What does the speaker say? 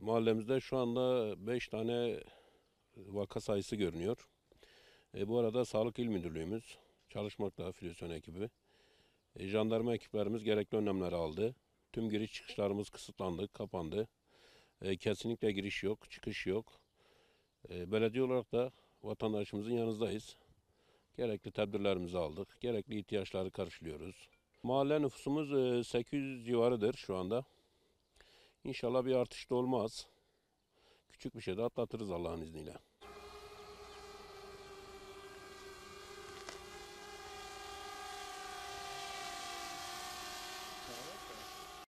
Mahallemizde şu anda 5 tane vaka sayısı görünüyor. Bu arada Sağlık İl Müdürlüğümüz çalışmakta, filyasyon ekibi. Jandarma ekiplerimiz gerekli önlemleri aldı. Tüm giriş çıkışlarımız kısıtlandı, kapandı. Kesinlikle giriş yok, çıkış yok. Belediye olarak da vatandaşımızın yanındayız. Gerekli tedbirlerimizi aldık. Gerekli ihtiyaçları karşılıyoruz. Mahalle nüfusumuz 800 civarıdır şu anda. İnşallah bir artış da olmaz. Küçük bir şey de atlatırız Allah'ın izniyle.